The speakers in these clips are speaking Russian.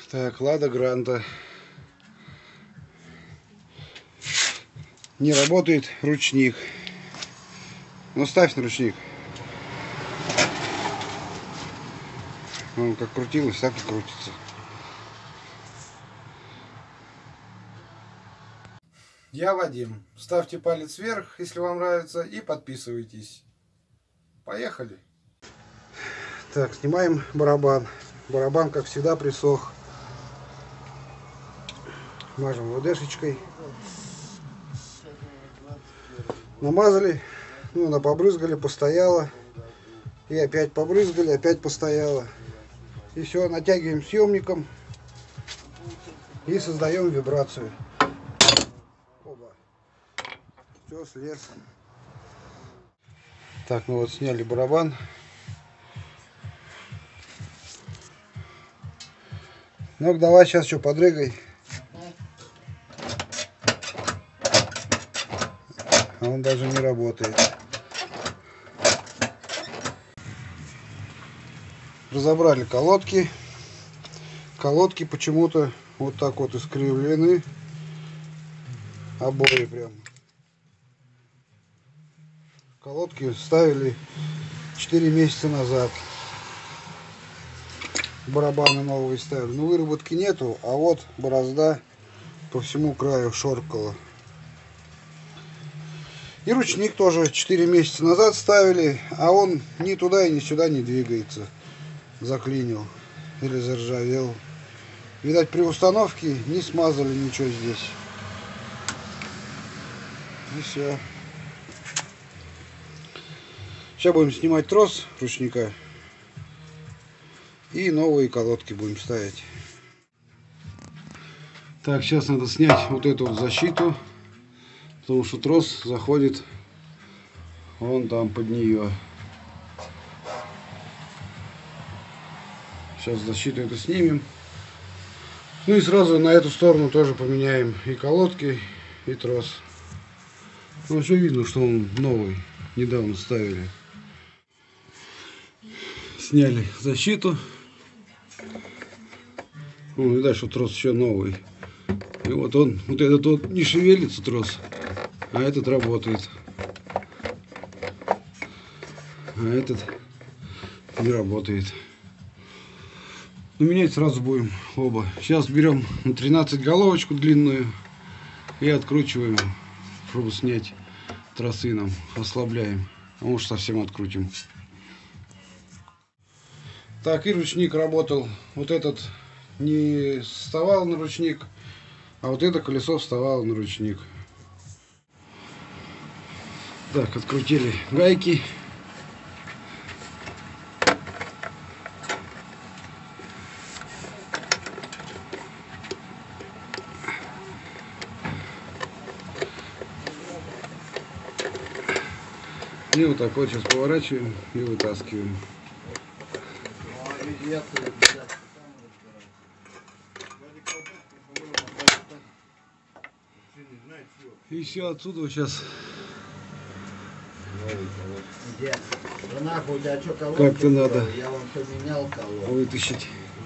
Так, Лада Гранта. Не работает ручник. Ну, ставь на ручник. Он как крутилось, так и крутится. Я Вадим. Ставьте палец вверх, если вам нравится, и подписывайтесь. Поехали. Так, снимаем барабан. Барабан, как всегда, присох. Мажем ВДшечкой. Намазали, ну, она побрызгали, постояла. И опять побрызгали, опять постояла. И все, натягиваем съемником и создаем вибрацию. Оба. Все, слез. Так, ну вот сняли барабан. Ну давай сейчас еще подрыгай. А он даже не работает. Разобрали колодки. Колодки почему-то вот так вот искривлены. Обои прям. Колодки ставили 4 месяца назад. Барабаны новые ставили. Ну, выработки нету, а вот борозда по всему краю шоркала. И ручник тоже 4 месяца назад ставили, а он ни туда и ни сюда не двигается. Заклинил или заржавел. Видать, при установке не смазали ничего здесь. И все. Сейчас будем снимать трос ручника. И новые колодки будем ставить. Так, сейчас надо снять вот эту вот защиту. Потому что трос заходит вон там под нее. Сейчас защиту это снимем. Ну и сразу на эту сторону тоже поменяем и колодки, и трос. Ну, все видно, что он новый. Недавно ставили. Сняли защиту. Ну, видать, что трос еще новый. И вот он, вот этот вот не шевелится трос, а этот работает. А этот не работает. Ну, менять сразу будем оба. Сейчас берем на 13 головочку длинную и откручиваем, чтобы снять тросы нам. Ослабляем. А может, совсем открутим. Так, и ручник работал. Вот этот не вставал на ручник, а вот это колесо вставало на ручник. Так, открутили гайки. И вот так вот сейчас поворачиваем и вытаскиваем. И все отсюда вот сейчас как-то надо вытащить.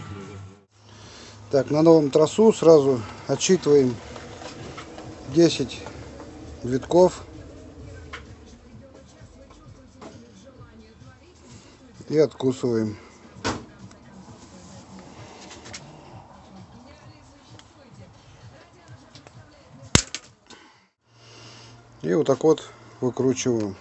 Так, на новом тросу сразу отсчитываем 10 витков и откусываем. И вот так вот выкручиваем.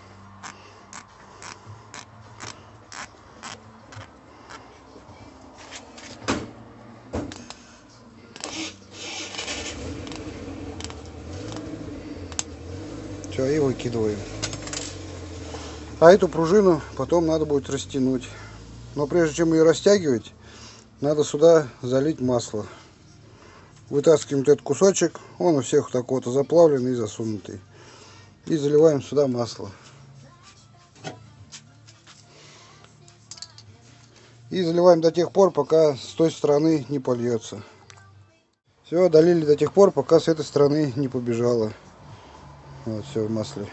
Все, и выкидываем. А эту пружину потом надо будет растянуть. Но прежде чем ее растягивать, надо сюда залить масло. Вытаскиваем этот кусочек, он у всех так вот заплавленный и засунутый. И заливаем сюда масло. И заливаем до тех пор, пока с той стороны не польется. Все, долили до тех пор, пока с этой стороны не побежало. Вот, все в масле.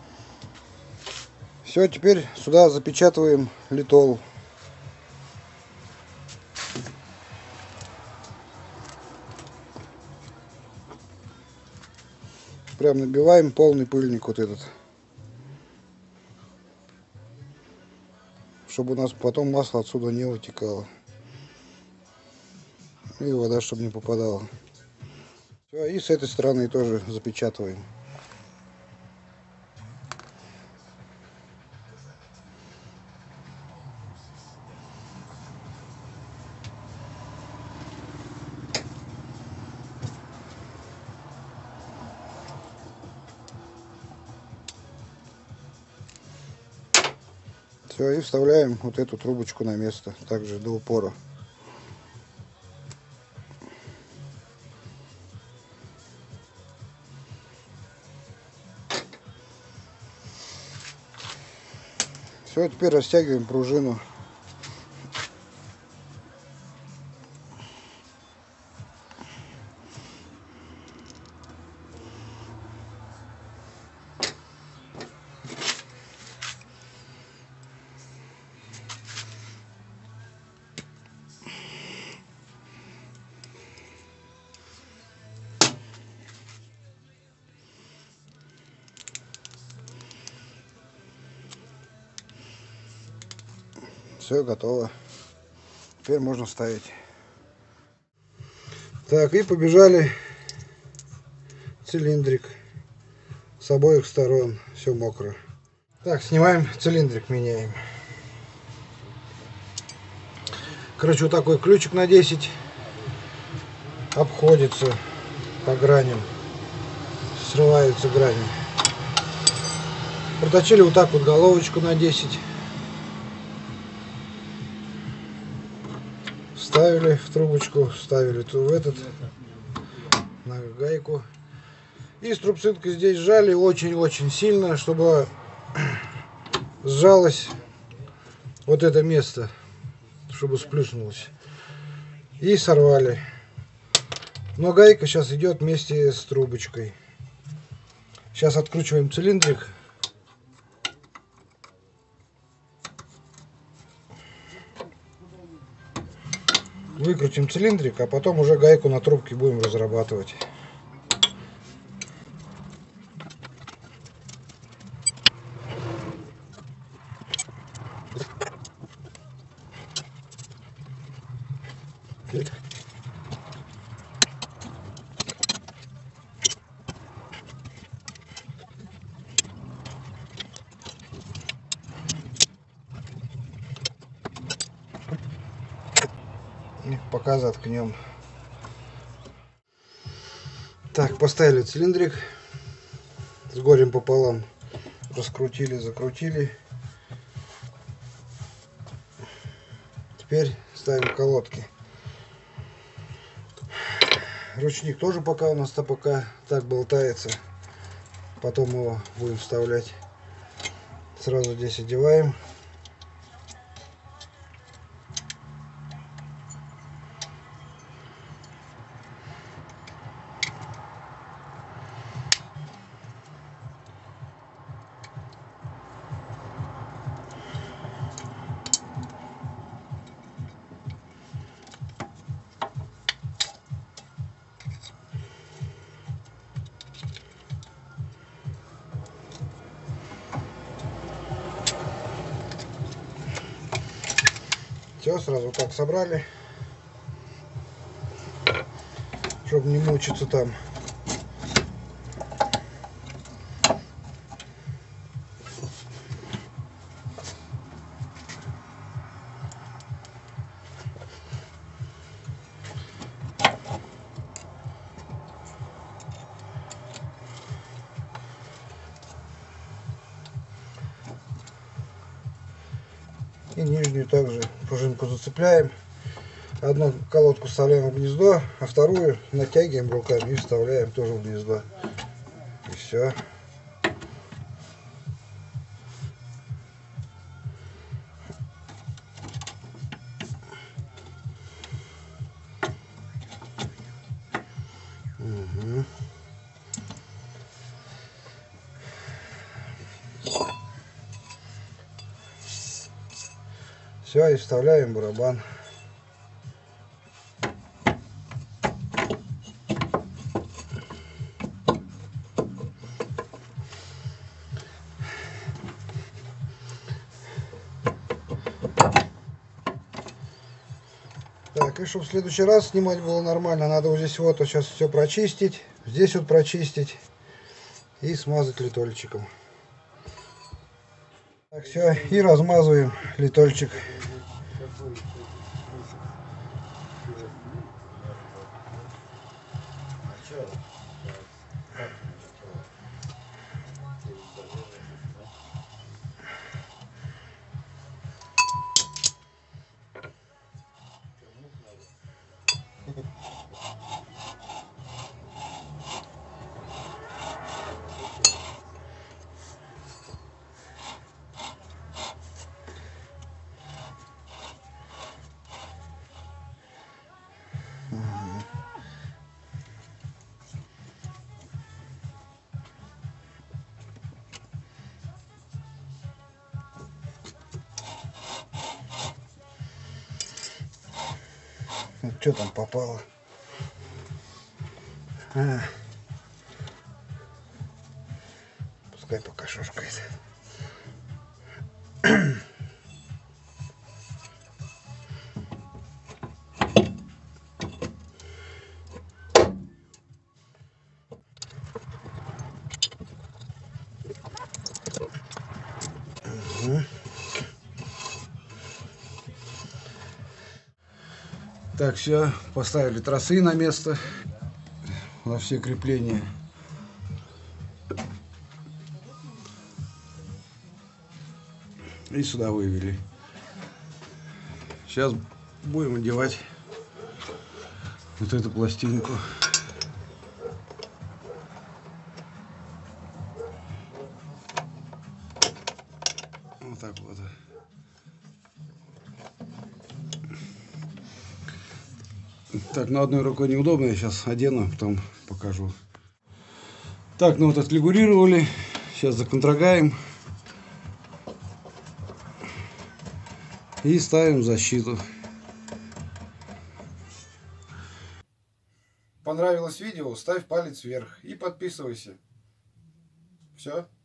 Все, теперь сюда запечатываем литол. прям набиваем полный пыльник вот этот. Чтобы у нас потом масло отсюда не вытекало. И вода, чтобы не попадала. Все, и с этой стороны тоже запечатываем. Все, и вставляем вот эту трубочку на место, также до упора. Все, теперь растягиваем пружину. Все готово. Теперь можно ставить. Так, и побежали цилиндрик с обоих сторон. Все мокро. Так, снимаем цилиндрик, меняем. Короче, вот такой ключик на 10 обходится по граням. Срываются грани. Проточили вот так вот головочку на 10. Вставили в трубочку, вставили в этот, на гайку. И струбцинкой здесь сжали очень-очень сильно, чтобы сжалось вот это место, чтобы сплюснулось. И сорвали. Но гайка сейчас идет вместе с трубочкой. Сейчас откручиваем цилиндрик. Выкрутим цилиндрик, а потом уже гайку на трубке будем разрабатывать. Пока заткнем. Так, поставили цилиндрик с горем пополам, раскрутили, закрутили. Теперь ставим колодки. Ручник тоже пока у нас пока так болтается, потом его будем вставлять. Сразу здесь одеваем. Все, сразу так собрали, чтобы не мучиться там. И нижнюю также пружинку зацепляем. Одну колодку вставляем в гнездо, а вторую натягиваем руками и вставляем тоже в гнездо. И все. Угу. Все, и вставляем барабан. Так, и чтобы в следующий раз снимать было нормально, надо вот здесь вот сейчас все прочистить, здесь вот прочистить и смазать литольчиком. Так, все, и размазываем литольчик. Что там попало? Пускай пока шушкает. Так, все, поставили тросы на место, на все крепления. И сюда вывели. Сейчас будем одевать вот эту пластинку. Вот так вот. Так, на одной рукой неудобно, я сейчас одену, потом покажу. Так, ну вот отрегулировали, сейчас законтрагаем и ставим защиту. Понравилось видео, ставь палец вверх и подписывайся. Все.